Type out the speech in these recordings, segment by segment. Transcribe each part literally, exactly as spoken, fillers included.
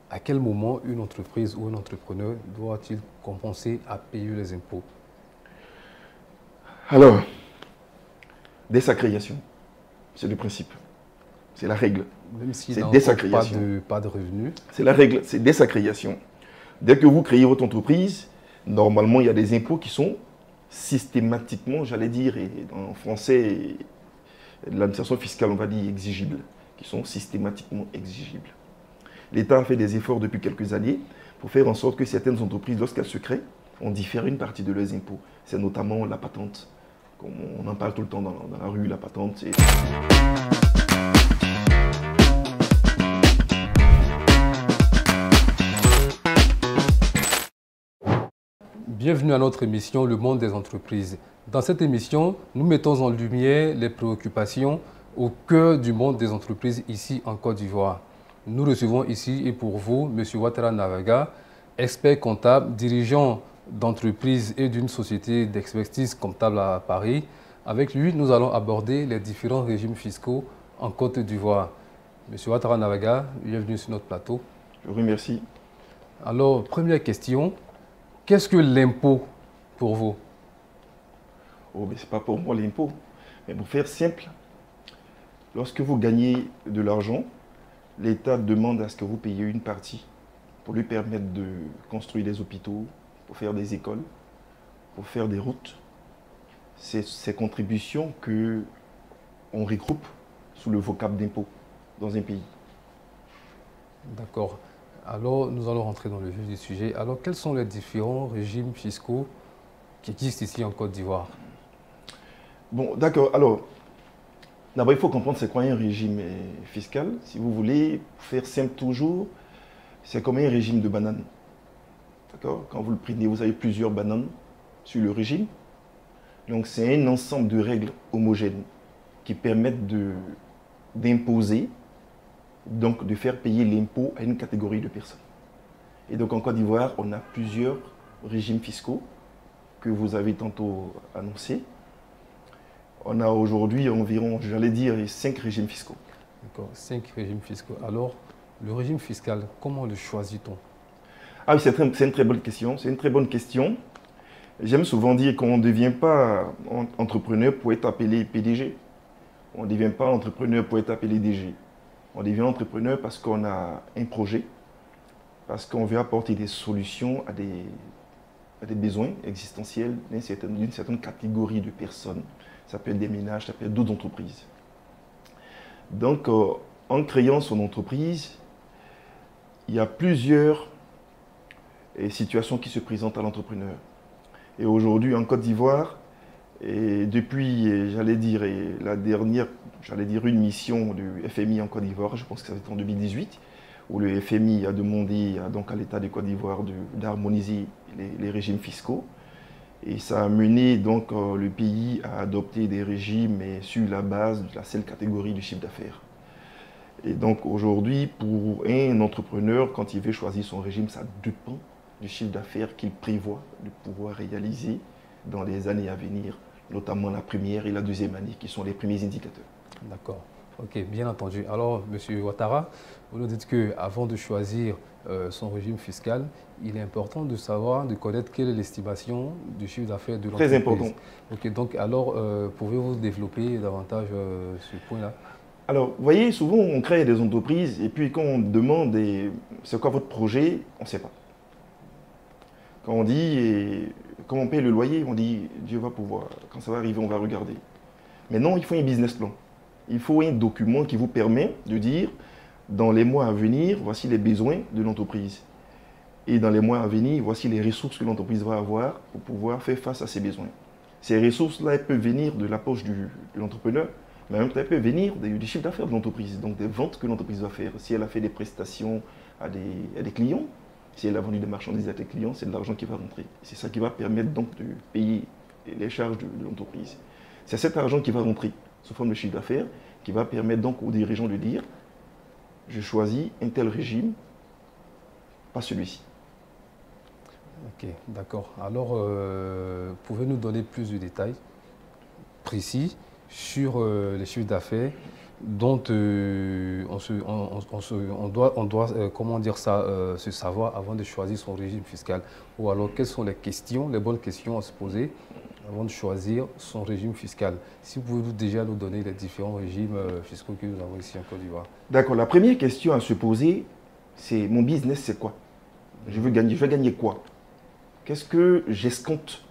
à quel moment une entreprise ou un entrepreneur doit-il commencer à payer les impôts? Alors, dès sa création, c'est le principe, c'est la règle. Même s'il C'est n'a dès sa encore pas création. de, pas de revenus. C'est la règle, c'est dès sa création. Dès que vous créez votre entreprise, normalement, il y a des impôts qui sont systématiquement, j'allais dire, et en français, l'administration fiscale, on va dire, exigibles, qui sont systématiquement exigibles. L'État a fait des efforts depuis quelques années pour faire en sorte que certaines entreprises, lorsqu'elles se créent, on diffère une partie de leurs impôts. C'est notamment la patente. On en parle tout le temps dans, dans la rue, la patente. Bienvenue à notre émission Le Monde des entreprises. Dans cette émission, nous mettons en lumière les préoccupations au cœur du monde des entreprises ici en Côte d'Ivoire. Nous recevons ici et pour vous M. Ouattara Navaga, expert comptable, dirigeant d'entreprise et d'une société d'expertise comptable à Paris. Avec lui, nous allons aborder les différents régimes fiscaux en Côte d'Ivoire. M. Ouattara Navaga, bienvenue sur notre plateau. Je vous remercie. Alors, première question. Qu'est-ce que l'impôt pour vous? Oh, mais ce n'est pas pour moi l'impôt. Mais pour faire simple, lorsque vous gagnez de l'argent, l'État demande à ce que vous payiez une partie pour lui permettre de construire des hôpitaux, pour faire des écoles, pour faire des routes. C'est ces contributions qu'on regroupe sous le vocable d'impôt dans un pays. D'accord. Alors, nous allons rentrer dans le vif du sujet. Alors, quels sont les différents régimes fiscaux qui existent ici en Côte d'Ivoire? Bon, d'accord. Alors, d'abord, il faut comprendre c'est quoi un régime fiscal. Si vous voulez faire simple toujours, c'est comme un régime de bananes. D'accord? Quand vous le prenez, vous avez plusieurs bananes sur le régime. Donc, c'est un ensemble de règles homogènes qui permettent d'imposer, donc de faire payer l'impôt à une catégorie de personnes. Et donc, en Côte d'Ivoire, on a plusieurs régimes fiscaux que vous avez tantôt annoncés. On a aujourd'hui environ, j'allais dire, cinq régimes fiscaux. D'accord, cinq régimes fiscaux. Alors, le régime fiscal, comment le choisit-on? Ah oui, c'est une très bonne question. C'est une très bonne question. J'aime souvent dire qu'on ne devient pas entrepreneur pour être appelé P D G. On ne devient pas entrepreneur pour être appelé D G. On devient entrepreneur parce qu'on a un projet, parce qu'on veut apporter des solutions à des, à des besoins existentiels d'une certaine, certaine catégorie de personnes. Ça peut être des ménages, ça peut être d'autres entreprises. Donc, euh, en créant son entreprise, il y a plusieurs eh, situations qui se présentent à l'entrepreneur. Et aujourd'hui, en Côte d'Ivoire, et depuis, j'allais dire, et la dernière, j'allais dire une mission du F M I en Côte d'Ivoire, je pense que c'était en deux mille dix-huit, où le F M I a demandé à, donc à l'État de Côte d'Ivoire d'harmoniser les, les régimes fiscaux. Et ça a mené donc euh, le pays à adopter des régimes sur la base de la seule catégorie du chiffre d'affaires. Et donc aujourd'hui, pour un entrepreneur, quand il veut choisir son régime, ça dépend du chiffre d'affaires qu'il prévoit de pouvoir réaliser dans les années à venir, notamment la première et la deuxième année, qui sont les premiers indicateurs. D'accord. Ok, bien entendu. Alors, M. Ouattara, vous nous dites qu'avant de choisir euh, son régime fiscal, il est important de savoir, de connaître quelle est l'estimation du chiffre d'affaires de l'entreprise. Très important. Ok, donc alors, euh, pouvez-vous développer davantage euh, ce point-là? Alors, vous voyez, souvent on crée des entreprises et puis quand on demande c'est quoi votre projet, on ne sait pas. Quand on dit et, comment on paye le loyer, on dit Dieu va pouvoir. Quand ça va arriver, on va regarder. Mais non, il faut un business plan. Il faut un document qui vous permet de dire dans les mois à venir, voici les besoins de l'entreprise. Et dans les mois à venir, voici les ressources que l'entreprise va avoir pour pouvoir faire face à ces besoins. Ces ressources-là, elles peuvent venir de la poche du, de l'entrepreneur, mais en même temps, elles peuvent venir du, du chiffre d'affaires de l'entreprise, donc des ventes que l'entreprise va faire. Si elle a fait des prestations à des, à des clients, si elle a vendu des marchandises à des clients, c'est de l'argent qui va rentrer. C'est ça qui va permettre donc de payer les charges de, de l'entreprise. C'est cet argent qui va rentrer sous forme de chiffre d'affaires qui va permettre donc aux dirigeants de dire je choisis un tel régime, pas celui-ci. Ok, d'accord. Alors, euh, pouvez-vous nous donner plus de détails précis sur euh, les chiffres d'affaires dont euh, on, se, on, on, se, on doit, on doit euh, comment dire ça, euh, se savoir avant de choisir son régime fiscal? Ou alors, quelles sont les questions, les bonnes questions à se poser avant de choisir son régime fiscal? Si vous pouvez déjà nous donner les différents régimes euh, fiscaux que nous avons ici en Côte d'Ivoire. D'accord, la première question à se poser, c'est mon business, c'est quoi? Je veux gagner, je veux gagner quoi? Qu'est-ce que j'escompte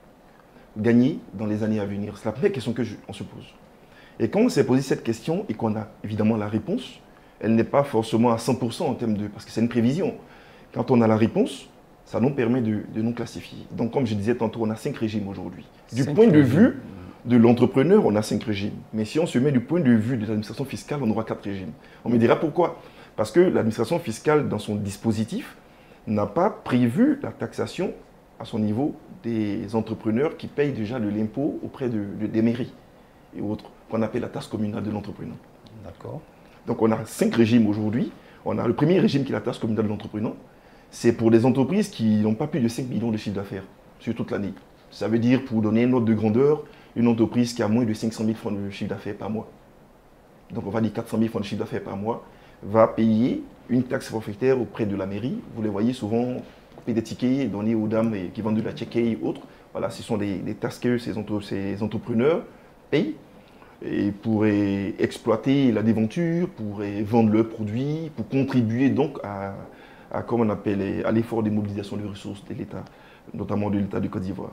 gagner dans les années à venir? C'est la première question qu'on se pose. Et quand on s'est posé cette question et qu'on a évidemment la réponse, elle n'est pas forcément à cent pour cent en termes de... parce que c'est une prévision. Quand on a la réponse, ça nous permet de, de nous classifier. Donc comme je disais tantôt, on a cinq régimes aujourd'hui. Du point de vue de l'entrepreneur, on a cinq régimes. Mais si on se met du point de vue de l'administration fiscale, on aura quatre régimes. On me dira pourquoi? Parce que l'administration fiscale, dans son dispositif, n'a pas prévu la taxation à son niveau des entrepreneurs qui payent déjà de l'impôt auprès de, de, des mairies et autres, qu'on appelle la taxe communale de l'entrepreneur. D'accord. Donc on a cinq régimes aujourd'hui. On a le premier régime qui est la taxe communale de l'entrepreneur. C'est pour des entreprises qui n'ont pas plus de cinq millions de chiffre d'affaires sur toute l'année. Ça veut dire, pour donner une ordre de grandeur, une entreprise qui a moins de cinq cent mille francs de chiffre d'affaires par mois. Donc on va dire quatre cent mille francs de chiffre d'affaires par mois, va payer une taxe forfaitaire auprès de la mairie. Vous les voyez souvent couper des tickets et donner aux dames qui vendent de la tchéké et autres. Voilà, ce sont des, des taxes que ces, entre, ces entrepreneurs payent et pour exploiter la déventure, pour vendre leurs produits, pour contribuer donc à, à comment on appelle, à l'effort de mobilisation de ressources de l'État, notamment de l'État de Côte d'Ivoire.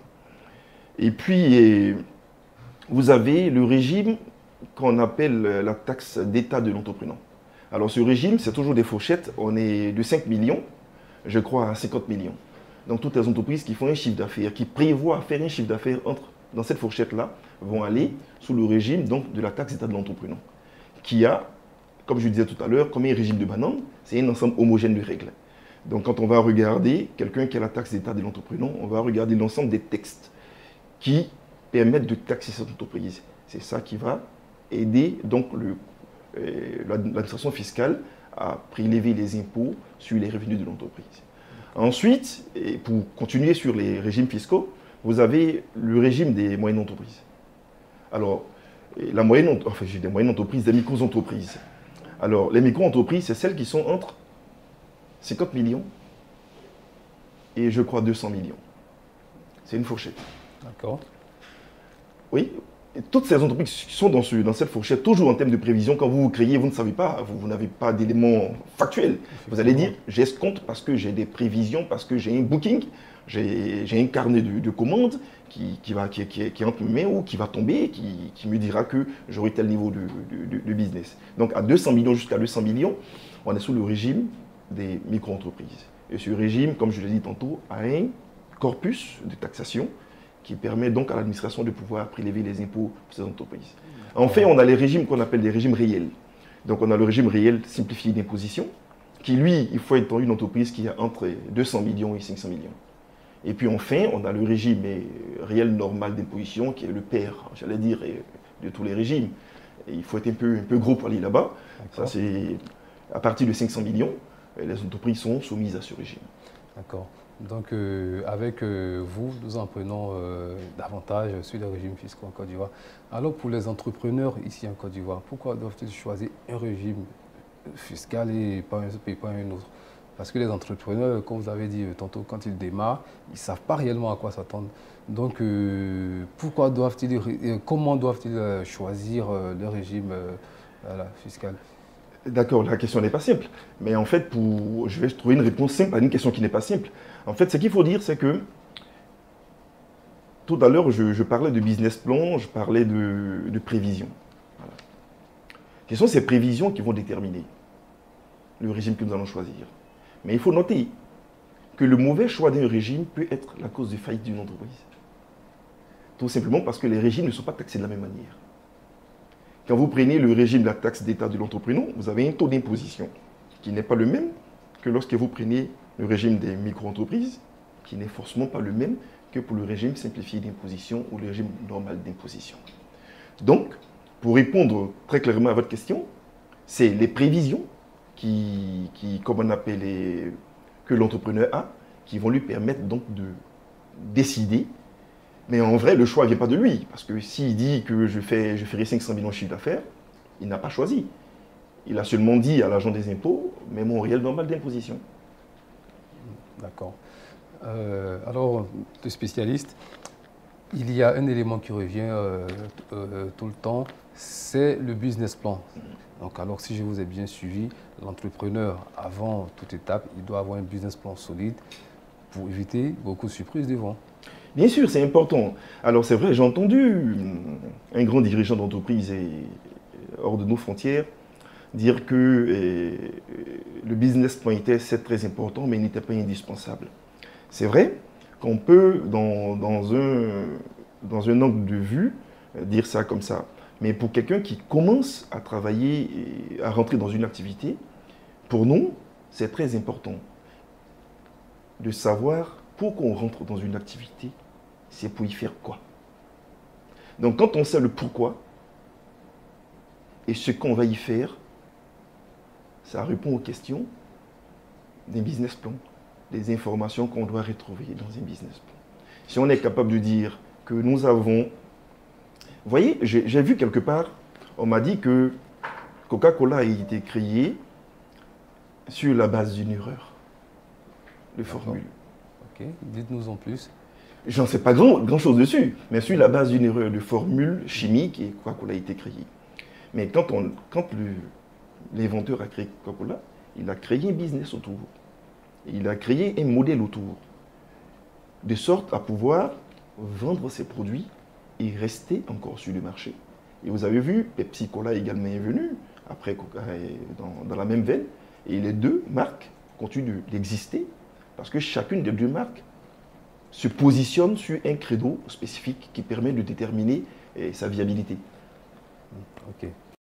Et puis, vous avez le régime qu'on appelle la taxe d'État de l'entrepreneur. Alors ce régime, c'est toujours des fourchettes. On est de cinq millions, je crois, à cinquante millions. Donc toutes les entreprises qui font un chiffre d'affaires, qui prévoient faire un chiffre d'affaires entre dans cette fourchette-là, vont aller sous le régime donc, de la taxe d'État de l'entrepreneur, qui a, comme je disais tout à l'heure, comme un régime de banane, c'est un ensemble homogène de règles. Donc quand on va regarder quelqu'un qui a la taxe d'État de l'entrepreneur, on va regarder l'ensemble des textes qui permettent de taxer cette entreprise. C'est ça qui va aider donc le l'administration fiscale à prélever les impôts sur les revenus de l'entreprise. Ensuite, et pour continuer sur les régimes fiscaux, vous avez le régime des moyennes entreprises. Alors, la moyenne, enfin, j'ai des moyennes entreprises, des micro-entreprises. Alors, les micro-entreprises, c'est celles qui sont entre cinquante millions et je crois deux cents millions. C'est une fourchette. D'accord. Oui. Et toutes ces entreprises qui sont dans, ce, dans cette fourchette, toujours en termes de prévision, quand vous vous créez, vous ne savez pas, vous, vous n'avez pas d'éléments factuels. Vous allez dire, j'escompte parce que j'ai des prévisions, parce que j'ai un booking, j'ai un carnet de, de commandes qui, qui, va, qui, qui, qui entre mes mains ou qui va tomber, qui, qui me dira que j'aurai tel niveau de, de, de, de business. Donc à deux cents millions jusqu'à deux cents millions, on est sous le régime des micro-entreprises. Et ce régime, comme je l'ai dit tantôt, a un corpus de taxation qui permet donc à l'administration de pouvoir prélever les impôts pour ces entreprises. Enfin, on a les régimes qu'on appelle des régimes réels. Donc on a le régime réel simplifié d'imposition, qui lui, il faut être une entreprise qui a entre deux cents millions et cinq cents millions. Et puis enfin, on a le régime réel normal d'imposition, qui est le père, j'allais dire, de tous les régimes. Et il faut être un peu, un peu gros pour aller là-bas. Ça, c'est à partir de cinq cents millions, les entreprises sont soumises à ce régime. D'accord. Donc, euh, avec euh, vous, nous en prenons euh, davantage sur les régimes fiscaux en Côte d'Ivoire. Alors, pour les entrepreneurs ici en Côte d'Ivoire, pourquoi doivent-ils choisir un régime fiscal et pas un, et pas un autre? Parce que les entrepreneurs, comme vous avez dit tantôt, quand ils démarrent, ils ne savent pas réellement à quoi s'attendre. Donc, euh, pourquoi doivent-ils, euh, comment doivent-ils choisir euh, le régime euh, voilà, fiscal? D'accord, la question n'est pas simple. Mais en fait, pour, je vais trouver une réponse simple à une question qui n'est pas simple. En fait, ce qu'il faut dire, c'est que tout à l'heure, je, je parlais de business plan, je parlais de, de prévision. Voilà. Quelles sont ces prévisions qui vont déterminer le régime que nous allons choisir? Mais il faut noter que le mauvais choix d'un régime peut être la cause de faillite d'une entreprise. Tout simplement parce que les régimes ne sont pas taxés de la même manière. Quand vous prenez le régime de la taxe d'État de l'entrepreneur, vous avez un taux d'imposition qui n'est pas le même que lorsque vous prenez le régime des micro-entreprises, qui n'est forcément pas le même que pour le régime simplifié d'imposition ou le régime normal d'imposition. Donc, pour répondre très clairement à votre question, c'est les prévisions qui, qui comme on appelle, les, que l'entrepreneur a, qui vont lui permettre donc de décider. Mais en vrai, le choix ne vient pas de lui. Parce que s'il dit que je, fais, je ferai cinq cents millions de chiffre d'affaires, Il n'a pas choisi. Il a seulement dit à l'agent des impôts, mais mon réel normal d'imposition. D'accord. Euh, alors, le spécialiste, il y a un élément qui revient euh, euh, tout le temps, c'est le business plan. Donc, alors, si je vous ai bien suivi, l'entrepreneur, avant toute étape, il doit avoir un business plan solide pour éviter beaucoup de surprises devant. Bien sûr, c'est important. Alors, c'est vrai, j'ai entendu un grand dirigeant d'entreprise hors de nos frontières dire que eh, le business plan était c'est très important, mais il n'était pas indispensable. C'est vrai qu'on peut, dans, dans, un, dans un angle de vue, dire ça comme ça. Mais pour quelqu'un qui commence à travailler, et à rentrer dans une activité, pour nous, c'est très important de savoir pourquoi on rentre dans une activité, c'est pour y faire quoi. Donc quand on sait le pourquoi et ce qu'on va y faire, ça répond aux questions d'un business plan, des informations qu'on doit retrouver dans un business plan. Si on est capable de dire que nous avons... Vous voyez, j'ai vu quelque part, on m'a dit que Coca-Cola a été créé sur la base d'une erreur de formule. Ok, dites-nous en plus. J'en sais pas grand, grand chose dessus, mais sur la base d'une erreur de formule chimique, et Coca-Cola a été créé. Mais quand, on, quand l'inventeur a créé Coca-Cola, il a créé un business autour. Il a créé un modèle autour, de sorte à pouvoir vendre ses produits et rester encore sur le marché. Et vous avez vu, Pepsi Cola également est venu, après Coca dans, dans la même veine, et les deux marques continuent d'exister, parce que chacune des deux marques se positionne sur un credo spécifique qui permet de déterminer eh, sa viabilité. Ok.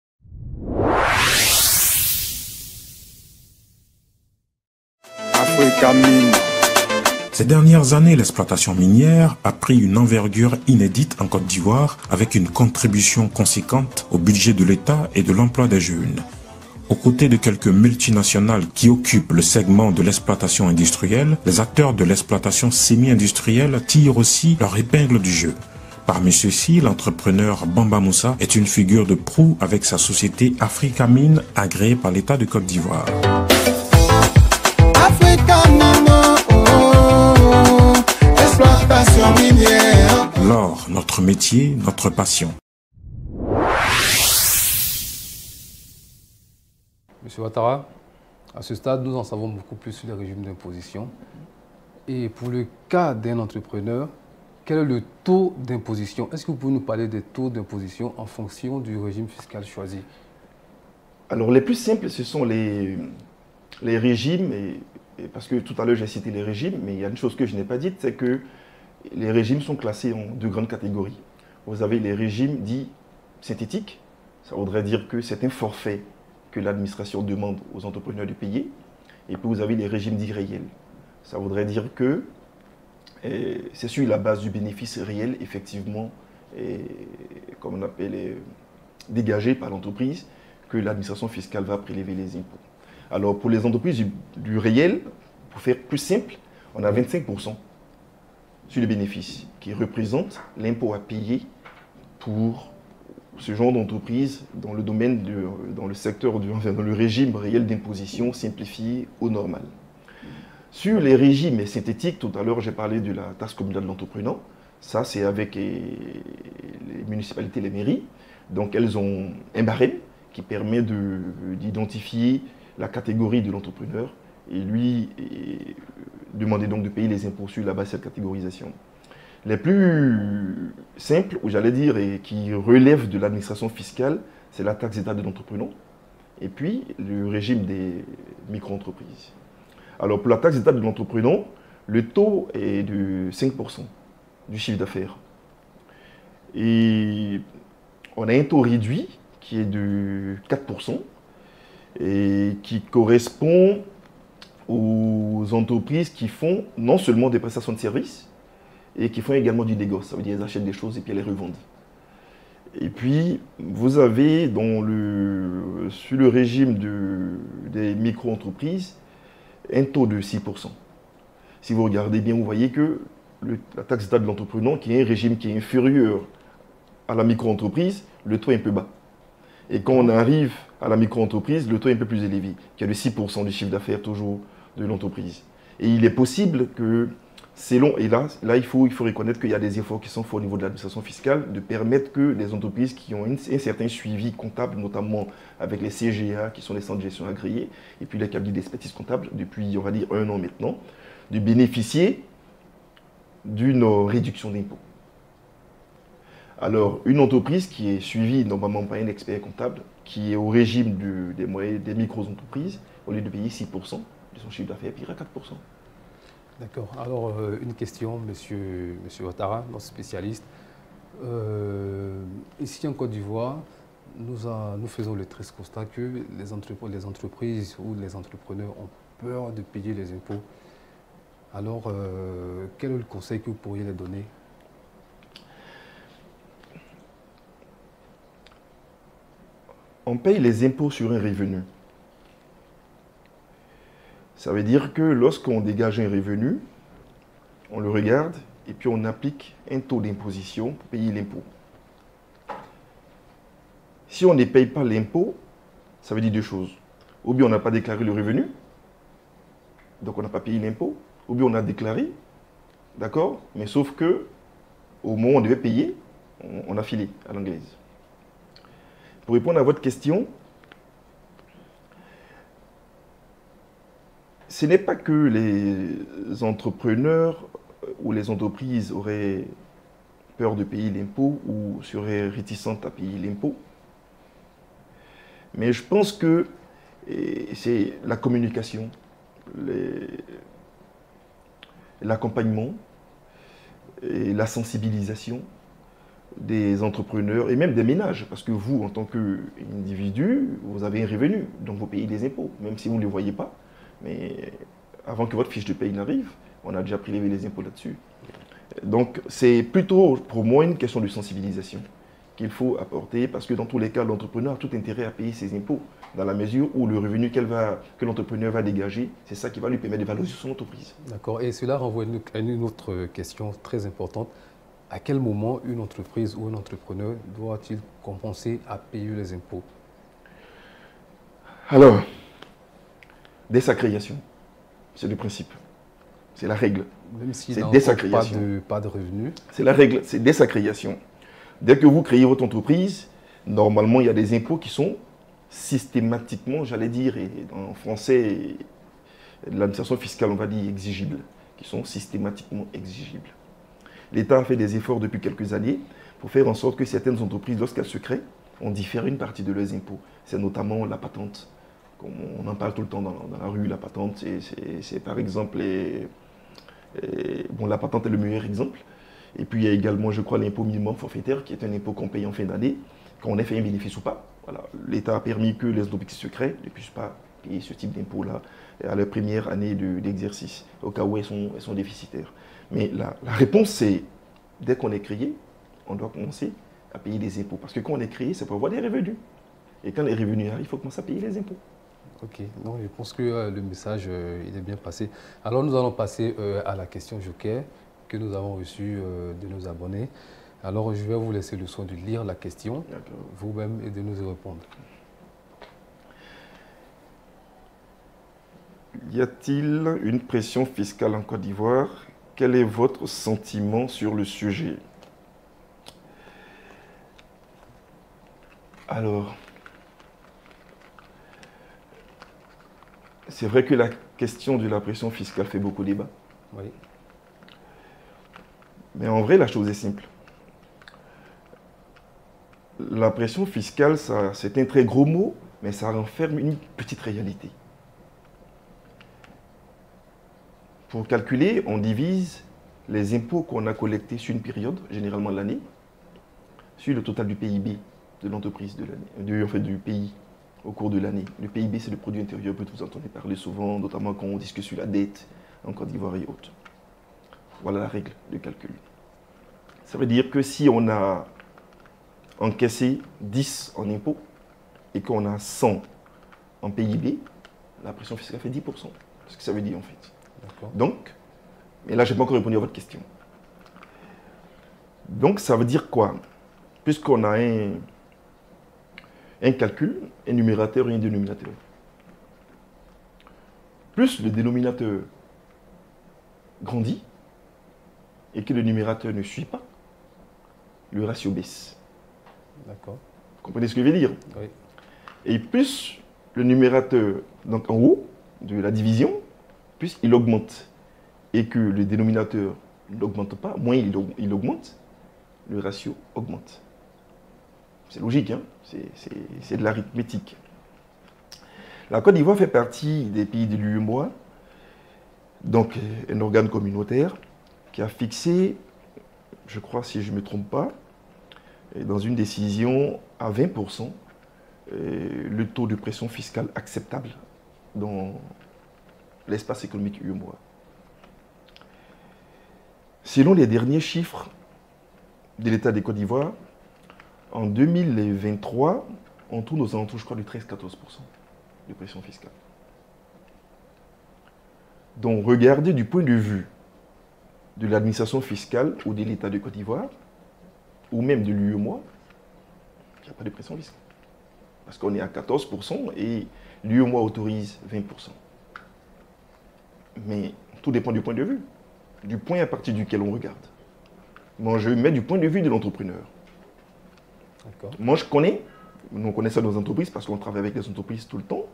Africa Mine. Ces dernières années, l'exploitation minière a pris une envergure inédite en Côte d'Ivoire avec une contribution conséquente au budget de l'État et de l'emploi des jeunes. Aux côtés de quelques multinationales qui occupent le segment de l'exploitation industrielle, les acteurs de l'exploitation semi-industrielle tirent aussi leur épingle du jeu. Parmi ceux-ci, l'entrepreneur Bamba Moussa est une figure de proue avec sa société Africa Mine agréée par l'État de Côte d'Ivoire. L'or, notre métier, notre passion. Monsieur Ouattara, à ce stade, nous en savons beaucoup plus sur les régimes d'imposition. Et pour le cas d'un entrepreneur, quel est le taux d'imposition? Est-ce que vous pouvez nous parler des taux d'imposition en fonction du régime fiscal choisi? Alors, les plus simples, ce sont les, les régimes, et, et parce que tout à l'heure j'ai cité les régimes, mais il y a une chose que je n'ai pas dite, c'est que les régimes sont classés en deux grandes catégories. Vous avez les régimes dits synthétiques, ça voudrait dire que c'est un forfait que l'administration demande aux entrepreneurs de payer, et puis vous avez les régimes dits réels. Ça voudrait dire que c'est sur la base du bénéfice réel, effectivement, et, comme on appelle, et, dégagé par l'entreprise, que l'administration fiscale va prélever les impôts. Alors, pour les entreprises du, du réel, pour faire plus simple, on a vingt-cinq pour cent sur les bénéfices, qui représentent l'impôt à payer pour ce genre d'entreprise dans le domaine, de, dans le secteur, du, enfin, dans le régime réel d'imposition simplifié au normal. Sur les régimes synthétiques, tout à l'heure j'ai parlé de la taxe communale de l'entrepreneur. Ça, c'est avec les municipalités, les mairies. Donc, elles ont un barème qui permet d'identifier la catégorie de l'entrepreneur et lui et demander donc de payer les impôts sur la base de cette catégorisation. Les plus simples, ou j'allais dire, et qui relèvent de l'administration fiscale, c'est la taxe d'État de l'entrepreneur et puis le régime des micro-entreprises. Alors, pour la taxe d'État de l'entrepreneur, le taux est de cinq pour cent du chiffre d'affaires. Et on a un taux réduit qui est de quatre pour cent et qui correspond aux entreprises qui font non seulement des prestations de services et qui font également du négoce. Ça veut dire qu'elles achètent des choses et puis elles les revendent. Et puis, vous avez dans le, sur le régime de, des micro-entreprises un taux de six pour cent. Si vous regardez bien, vous voyez que le, la taxe d'État de l'entrepreneur, qui est un régime qui est inférieur à la micro-entreprise, le taux est un peu bas. Et quand on arrive à la micro-entreprise, le taux est un peu plus élevé, qui est de six pour cent du chiffre d'affaires toujours de l'entreprise. Et il est possible que, selon, et là, là il, faut, il faut reconnaître qu'il y a des efforts qui sont faits au niveau de l'administration fiscale, de permettre que les entreprises qui ont une, un certain suivi comptable, notamment avec les C G A, qui sont les centres de gestion agréés, et puis les cabinets d'expertise comptable, depuis, on va dire, un an maintenant, de bénéficier d'une réduction d'impôts. Alors, une entreprise qui est suivie normalement par un expert comptable, qui est au régime du, des, moyens, des micro-entreprises, au lieu de payer six pour cent de son chiffre d'affaires, paiera quatre pour cent. D'accord. Alors, euh, une question, monsieur, monsieur Ouattara, notre spécialiste. Euh, ici en Côte d'Ivoire, nous, a, nous faisons le triste constat que les, entre, les entreprises ou les entrepreneurs ont peur de payer les impôts. Alors, euh, quel est le conseil que vous pourriez les donner? On paye les impôts sur un revenu. Ça veut dire que lorsqu'on dégage un revenu, on le regarde et puis on applique un taux d'imposition pour payer l'impôt. Si on ne paye pas l'impôt, ça veut dire deux choses. Ou bien on n'a pas déclaré le revenu, donc on n'a pas payé l'impôt, ou bien on a déclaré, d'accord, mais sauf que au moment où on devait payer, on, on a filé à l'anglaise. Pour répondre à votre question, ce n'est pas que les entrepreneurs ou les entreprises auraient peur de payer l'impôt ou seraient réticentes à payer l'impôt, mais je pense que c'est la communication, l'accompagnement et la sensibilisation des entrepreneurs et même des ménages, parce que vous, en tant qu'individu, vous avez un revenu, donc vous payez des impôts, même si vous ne les voyez pas. Mais avant que votre fiche de paye n'arrive, on a déjà prélevé les impôts là-dessus. Donc c'est plutôt pour moi une question de sensibilisation qu'il faut apporter, parce que dans tous les cas, l'entrepreneur a tout intérêt à payer ses impôts, dans la mesure où le revenu qu'elle va, que l'entrepreneur va dégager, c'est ça qui va lui permettre de valoriser son entreprise. D'accord, et cela renvoie à une autre question très importante. À quel moment une entreprise ou un entrepreneur doit-il commencer à payer les impôts? Alors, dès sa création, c'est le principe, c'est la règle. Même s'il n'a pas de, pas de revenus. C'est la règle, c'est dès sa création. Dès que vous créez votre entreprise, normalement, il y a des impôts qui sont systématiquement, j'allais dire, et en français, l'administration fiscale, on va dire, exigibles, qui sont systématiquement exigibles. L'État a fait des efforts depuis quelques années pour faire en sorte que certaines entreprises, lorsqu'elles se créent, on diffère une partie de leurs impôts. C'est notamment la patente. On en parle tout le temps dans, dans la rue, la patente. C'est par exemple, les, les, bon, la patente est le meilleur exemple. Et puis il y a également, je crois, l'impôt minimum forfaitaire, qui est un impôt qu'on paye en fin d'année, quand on ait fait un bénéfice ou pas. Voilà. L'État a permis que les entreprises qui se créent ne puissent pas payer ce type d'impôt-là à leur première année d'exercice, au cas où elles sont, elles sont déficitaires. Mais la, la réponse, c'est, dès qu'on est créé, on doit commencer à payer des impôts. Parce que quand on est créé, c'est pour avoir des revenus. Et quand les revenus arrivent, il faut commencer à payer les impôts. Ok, donc je pense que euh, le message, euh, il est bien passé. Alors nous allons passer euh, à la question joker que nous avons reçue euh, de nos abonnés. Alors je vais vous laisser le soin de lire la question vous-même et de nous y répondre. Y a-t-il une pression fiscale en Côte d'Ivoire? Quel est votre sentiment sur le sujet? Alors, c'est vrai que la question de la pression fiscale fait beaucoup débat. Oui. Mais en vrai, la chose est simple. La pression fiscale, c'est un très gros mot, mais ça renferme une petite réalité. Pour calculer, on divise les impôts qu'on a collectés sur une période, généralement l'année, sur le total du P I B de l'entreprise, de l'année, en fait, du pays au cours de l'année. Le P I B, c'est le produit intérieur brut, vous entendez parler souvent, notamment quand on discute sur la dette en Côte d'Ivoire et autres. Voilà la règle de calcul. Ça veut dire que si on a encaissé dix en impôts et qu'on a cent en P I B, la pression fiscale fait dix pour cent. C'est ce que ça veut dire en fait. Donc, mais là, je n'ai pas encore répondu à votre question. Donc, ça veut dire quoi? Puisqu'on a un, un calcul, un numérateur et un dénominateur. Plus le dénominateur grandit et que le numérateur ne suit pas, le ratio baisse. D'accord. Vous comprenez ce que je veux dire? Oui. Et plus le numérateur, donc en haut de la division, plus il augmente et que le dénominateur n'augmente pas, moins il, il augmente, le ratio augmente. C'est logique, hein? C'est de l'arithmétique. La Côte d'Ivoire fait partie des pays de l'U E M O A, donc un organe communautaire qui a fixé, je crois si je ne me trompe pas, dans une décision à vingt pour cent le taux de pression fiscale acceptable dans l'espace économique U E M O A. Selon les derniers chiffres de l'État des Côte d'Ivoire, en deux mille vingt-trois, on tourne aux alentours, je crois, de treize à quatorze pour cent de pression fiscale. Donc, regardez du point de vue de l'administration fiscale ou de l'État de Côte d'Ivoire, ou même de l'U E M O A, il n'y a pas de pression fiscale. Parce qu'on est à quatorze pour cent et l'U E M O A autorise vingt pour cent. Mais tout dépend du point de vue, du point à partir duquel on regarde. Moi, je mets du point de vue de l'entrepreneur. Moi, je connais, nous connaissons nos entreprises parce qu'on travaille avec les entreprises tout le temps.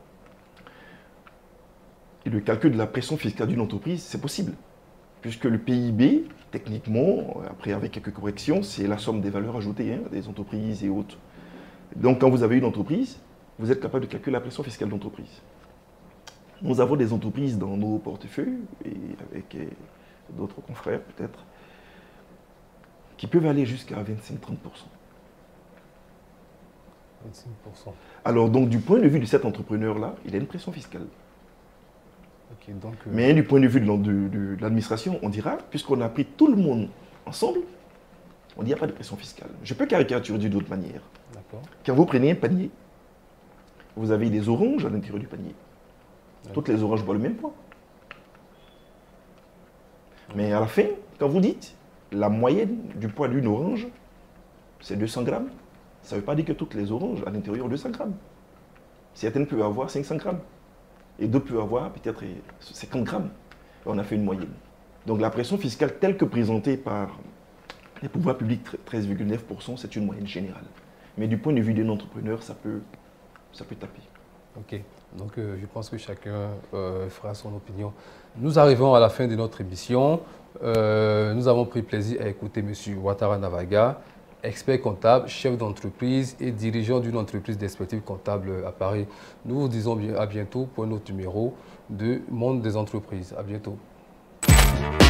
Et le calcul de la pression fiscale d'une entreprise, c'est possible. Puisque le P I B, techniquement, après avec quelques corrections, c'est la somme des valeurs ajoutées hein, des entreprises et autres. Donc, quand vous avez une entreprise, vous êtes capable de calculer la pression fiscale d'entreprise. Nous avons des entreprises dans nos portefeuilles, et avec d'autres confrères peut-être, qui peuvent aller jusqu'à vingt-cinq à trente pour cent. vingt-cinq pour cent. Alors, donc, du point de vue de cet entrepreneur-là, il a une pression fiscale. Okay, donc, euh... Mais du point de vue de l'administration, on dira, puisqu'on a pris tout le monde ensemble, on dit qu'il n'y a pas de pression fiscale. Je peux caricaturer d'une autre manière. Quand vous prenez un panier, vous avez des oranges à l'intérieur du panier. Toutes les oranges valent le même poids. Mais à la fin, quand vous dites la moyenne du poids d'une orange, c'est deux cents grammes, ça ne veut pas dire que toutes les oranges à l'intérieur ont deux cents grammes. Certaines peuvent avoir cinq cents grammes. Et d'autres peuvent avoir peut-être cinquante grammes. Et on a fait une moyenne. Donc la pression fiscale telle que présentée par les pouvoirs publics, treize virgule neuf pour cent, c'est une moyenne générale. Mais du point de vue d'un entrepreneur, ça peut, ça peut taper. Ok. Donc euh, je pense que chacun euh, fera son opinion. Nous arrivons à la fin de notre émission. Euh, nous avons pris plaisir à écouter M. Ouattara Navaga, expert comptable, chef d'entreprise et dirigeant d'une entreprise d'expertise comptable à Paris. Nous vous disons à bientôt pour un autre numéro de Monde des entreprises. À bientôt.